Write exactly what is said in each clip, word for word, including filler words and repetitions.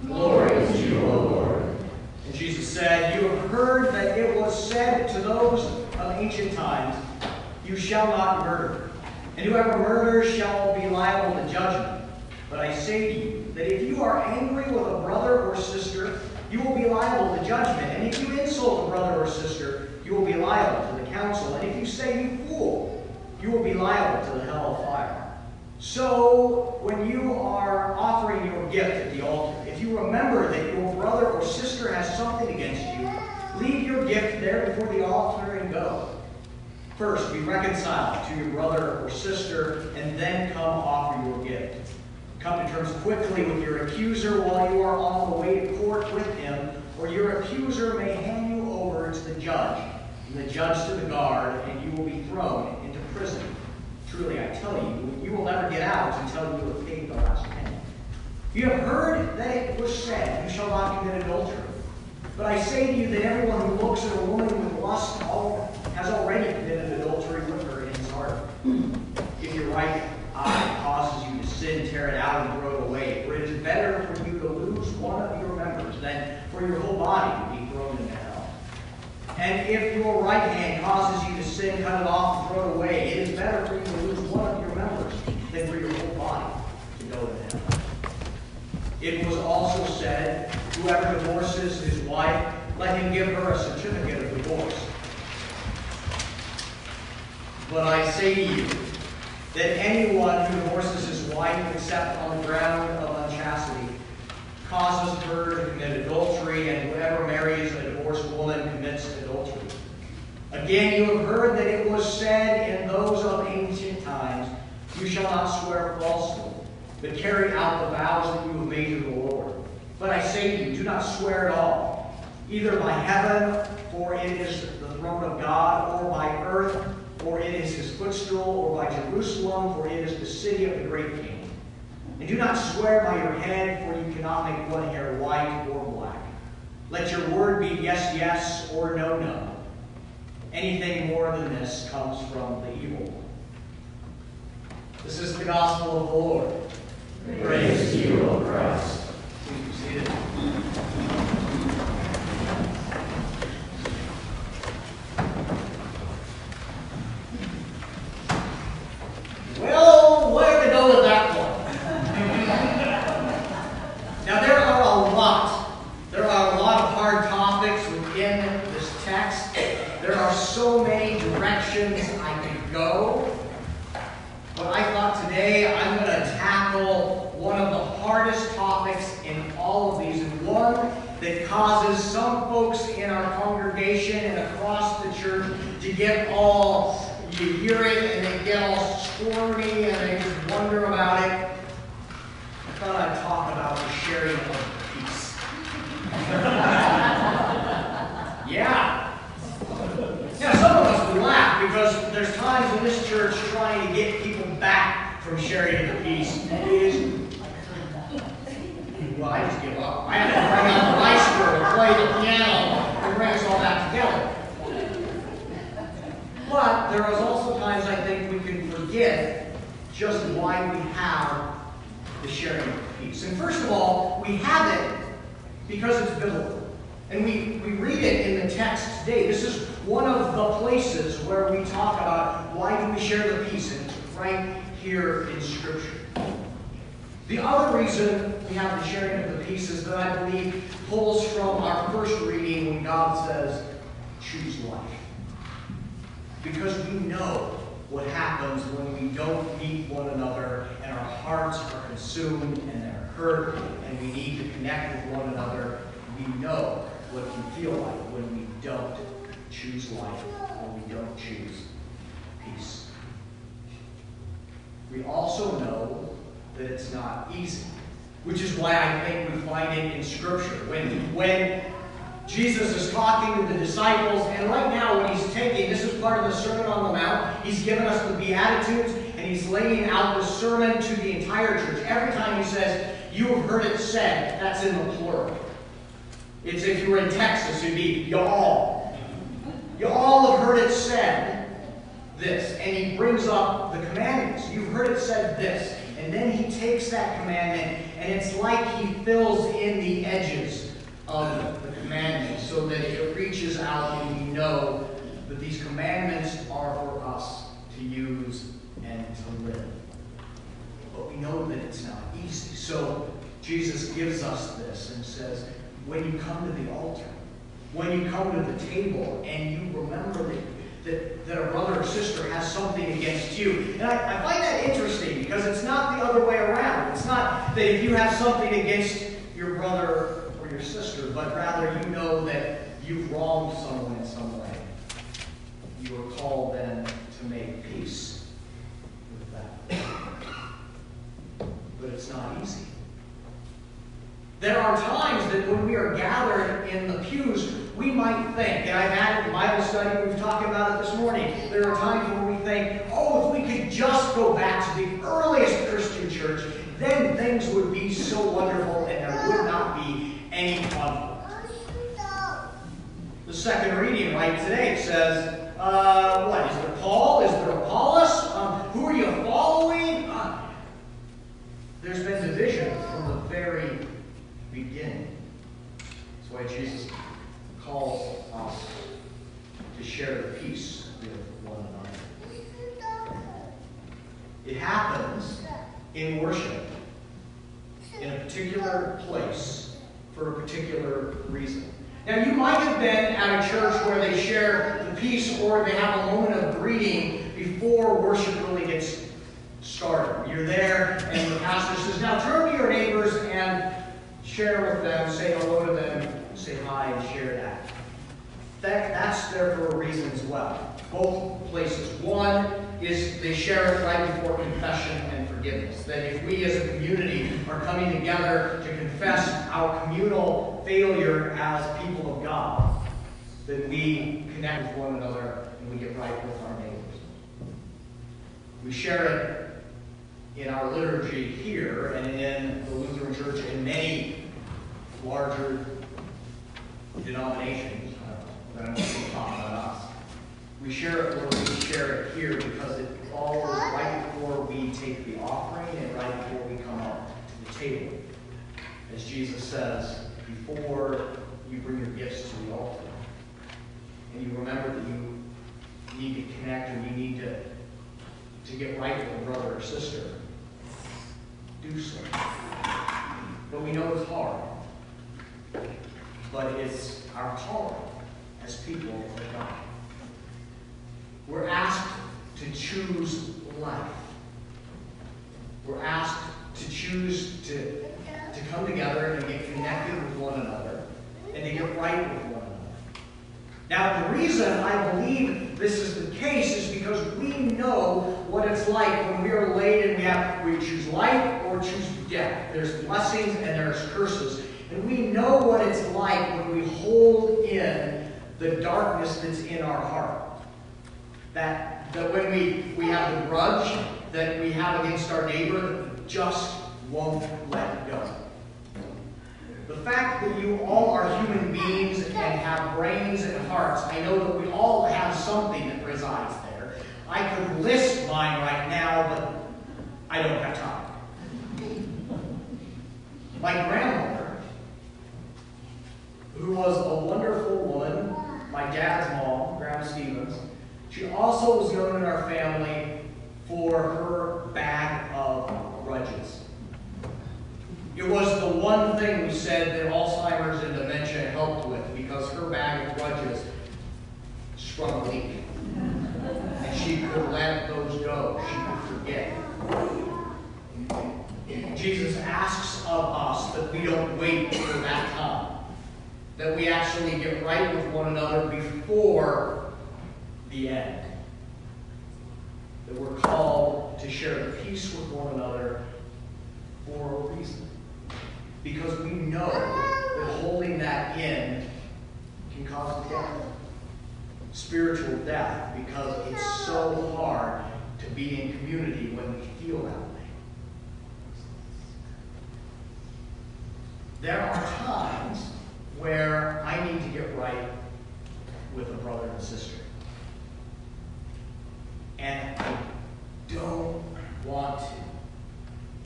Glory to you, O Lord. And Jesus said, you have heard that it was said to those of ancient times, you shall not murder, and whoever murders shall be liable to judgment. But I say to you that if you are angry with a brother or sister, you will be liable to judgment. And if you insult a brother or sister, you will be liable to the council. And if you say, you fool, you will be liable to the hell of fire. So, when you are offering your gift at the altar, if you remember that your brother or sister has something against you, leave your gift there before the altar and go. First, be reconciled to your brother or sister, and then come offer your gift. Come to terms quickly with your accuser while you are on the way to court with him, or your accuser may hand you over to the judge, and the judge to the guard, and you will be thrown into prison. Truly, I tell you, you will never get out until you have paid the last penny. You have heard that it was said, you shall not commit adultery. But I say to you that everyone who looks at a woman with lust has already committed adultery with her in his heart. If your right eye causes you to sin, tear it out and throw it away. For it is better for you to lose one of your members than for your whole body to be thrown into hell. And if your right hand causes you to sin, cut it off and throw it away. It is better for you to lose one of your members than for your whole body to go to hell. It was also said, whoever divorces his wife, let him give her a certificate of divorce. But I say to you that anyone who divorces his wife except on the ground of unchastity causes her to commit adultery, and whoever marries a divorced woman commits adultery. Again, you have heard that it was said in those of ancient times, you shall not swear falsely, but carry out the vows that you have made to the Lord. But I say to you, do not swear at all, either by heaven, for it is the throne of God, or by earth, for it is his footstool, or by Jerusalem, for it is the city of the great King. And do not swear by your head, for you cannot make one hair white or black. Let your word be yes, yes, or no, no. Anything more than this comes from the evil one. This is the gospel of the Lord. Praise, Praise to you, O Christ. Please be seated. Well, where to go with that one? Now, there are a lot. There are a lot of hard topics within this text. There are so many directions I could go. But I thought today I'm going to tackle one of the hardest topics in all of these, and one that causes some folks in our congregation and across the church to get all, you hear it and they get all squirmy and they just wonder about it. I thought I'd talk about the sharing of peace. Yeah. Now, some of us would laugh because there's times in this church trying to get people back from sharing the peace. It is, well, I just give up. I have to bring out the maestro and play the piano and bring us all back together. But there is also times I think we can forget just why we have the sharing of peace. And first of all, we have it because it's biblical. And we, we read it in the text today. This is one of the places where we talk about why do we share the peace, and it's right here in Scripture. The other reason we have the sharing of the peace is that I believe pulls from our first reading when God says, choose life. Because we know what happens when we don't meet one another and our hearts are consumed and they're hurt and we need to connect with one another. We know what it can feel like when we don't choose life or we don't choose peace. We also know that it's not easy, which is why I think we find it in Scripture. When, when Jesus is talking to the disciples, and right now what he's taking, this is part of the Sermon on the Mount, he's given us the Beatitudes, and he's laying out the sermon to the entire church. Every time he says, you have heard it said, that's in the plural. It's if you were in Texas, it'd be y'all. You all have heard it said this. And he brings up the commandments. You've heard it said this. And then he takes that commandment, and it's like he fills in the edges of the commandment so that it reaches out and we know that these commandments are for us to use and to live. But we know that it's not easy. So Jesus gives us this and says, when you come to the altar, when you come to the table and you remember that, that, that a brother or sister has something against you. And I, I find that interesting because it's not the other way around. It's not that if you have something against your brother or your sister, but rather you know that you've wronged someone in some way. You are called then to make peace with that. But it's not easy. There are times that when we are gathered in the pews, we might think, and I've had the Bible study, we've talked about it this morning, there are times when we think, oh, if we could just go back to the earliest Christian church, then things would be so wonderful and there would not be any conflict. The second reading right today says, uh, what, is there Paul? Is there Apollos? Um, who are you following? Uh, there's been division from the very beginning. That's why Jesus calls us to share the peace with one another. It happens in worship, in a particular place, for a particular reason. Now, you might have been at a church where they share the peace or they have a moment of greeting before worship really gets started. You're there and the pastor says, now turn to your neighbors and share with them, say hello to them, say hi, and share that. that. That's there for a reason as well. Both places. One is they share it right before confession and forgiveness. That if we as a community are coming together to confess our communal failure as people of God, that we connect with one another and we get right with our neighbors. We share it in our liturgy here and in the Lutheran Church and many larger denominations. I don't know if we're talking about us. We share it where we share it here because it falls right before we take the offering and right before we come up to the table. As Jesus says, before you bring your gifts to the altar. And you remember that you need to connect and you need to, to get right with a brother or sister. Do so. But we know it's hard. But it's our calling as people of God. We're asked to choose life. We're asked to choose to, to come together and get connected with one another and to get right with one another. Now, the reason I believe this is the case is because we know what it's like when we are laid and we have we choose life or choose death. There's blessings and there's curses. And we know what it's like when we hold in the darkness that's in our heart. That, that when we, we have the grudge that we have against our neighbor that we just won't let go. The fact that you all are human beings and have brains and hearts, I know that we all have something that resides there. I could list mine right now, but I don't have time. My grandmother, who was a wonderful woman, my dad's mom, Grandma Stevens, she also was known in our family for her bag of grudges. It was the one thing we said that Alzheimer's and dementia helped with because her bag of grudges sprung a leak. And she could let those go. She could forget. Jesus asks of us that we don't wait for that time. That we actually get right with one another before the end. That we're called to share the peace with one another for a reason. Because we know that holding that in can cause death. Spiritual death, because it's so hard to be in community when we feel that way. There are times where I need to get right with a brother and sister. And I don't want to.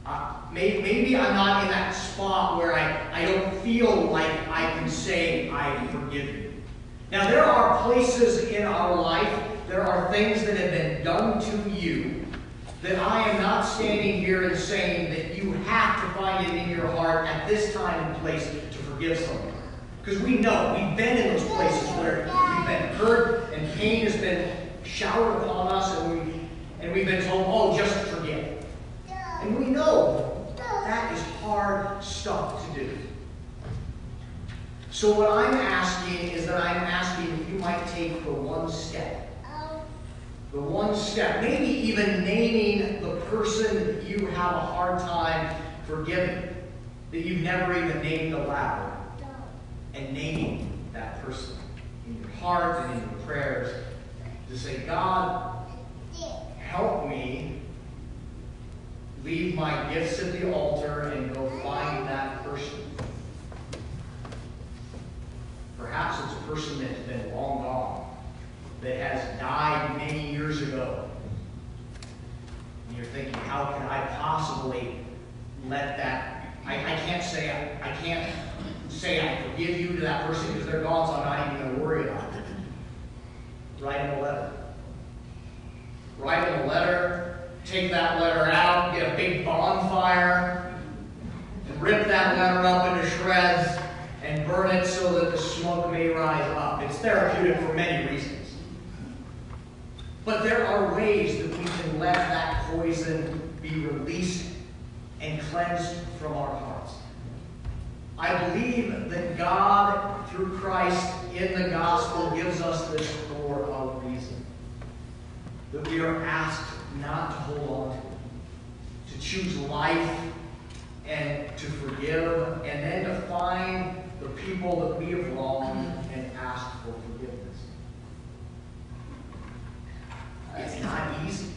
Uh, may, maybe I'm not in that spot where I, I don't feel like I can say I forgive you. Now, there are places in our life, there are things that have been done to you that I am not standing here and saying that you have to find it in your heart at this time and place to forgive someone. Because we know, we've been in those places where we've been hurt and pain has been showered upon us, and, we, and we've been told, oh, just forget. And we know that is hard stuff to do. So what I'm asking is that I'm asking if you might take the one step. The one step. Maybe even naming the person that you have a hard time forgiving. That you've never even named aloud. And naming that person in your heart and in your prayers. To say, God, help me leave my gifts at the altar and go find that person. Perhaps it's a person that's been long gone, that has died many years ago. And you're thinking, how can I possibly let that, I, I can't say I, I can't say I forgive you to that person because they're gone, so I'm not even going to worry about it. Write them a letter. Write them a letter. Take that letter out, get a big bonfire, and rip that letter up into shreds and burn it so that the smoke may rise up. It's therapeutic for many reasons. But there are ways that we can let that poison be released and cleansed from our hearts. I believe that God, through Christ in the gospel, gives us this for a reason. That we are asked not to hold on to, to choose life and to forgive, and then to find the people that we have wronged and ask for forgiveness. It's not easy,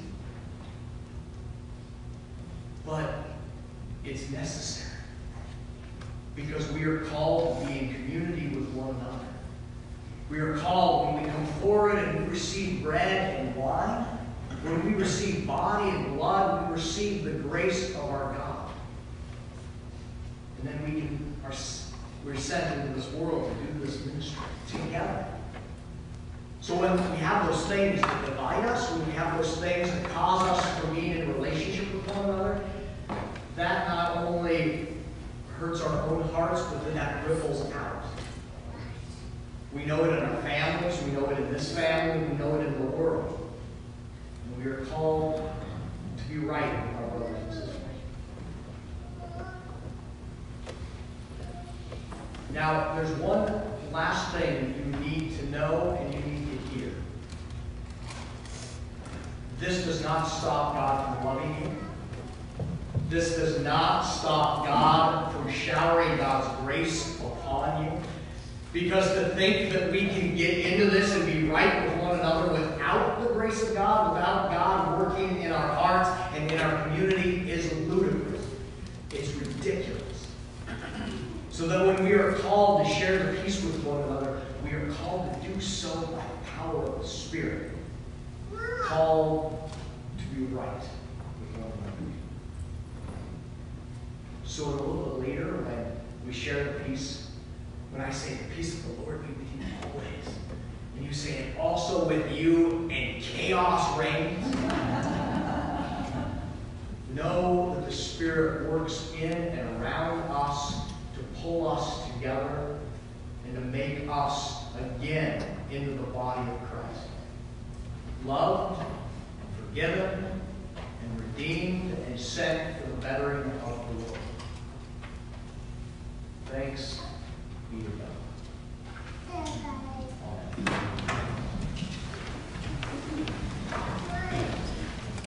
but it's necessary because we are called to be in community with one another. We are called when we come forward and we receive bread and wine. When we receive body and blood, we receive the grace of our God. And then we can, are, we're sent into this world to do this ministry together. So when we have those things that divide us, when we have those things that cause us from being in relationship with one another, that not only hurts our own hearts, but then that ripples out. We know it in our families, we know it in this family, we know it in the world. We are called to be right with our brothers and sisters. Now, there's one last thing that you need to know and you need to hear. This does not stop God from loving you. This does not stop God from showering God's grace upon you. Because to think that we can get into this and be right with one another without the grace of God, without God working in our hearts and in our community is ludicrous. It's ridiculous. So that when we are called to share the peace with one another, we are called to do so by the power of the Spirit. Called to be right with one another. So a little bit later, when we share the peace, when I say the peace of the Lord be with you always, and you say it also with you and chaos reigns, know that the Spirit works in and around us to pull us together and to make us again into the body of Christ. Loved, forgiven, and redeemed, and sent for the bettering of the world. Thanks.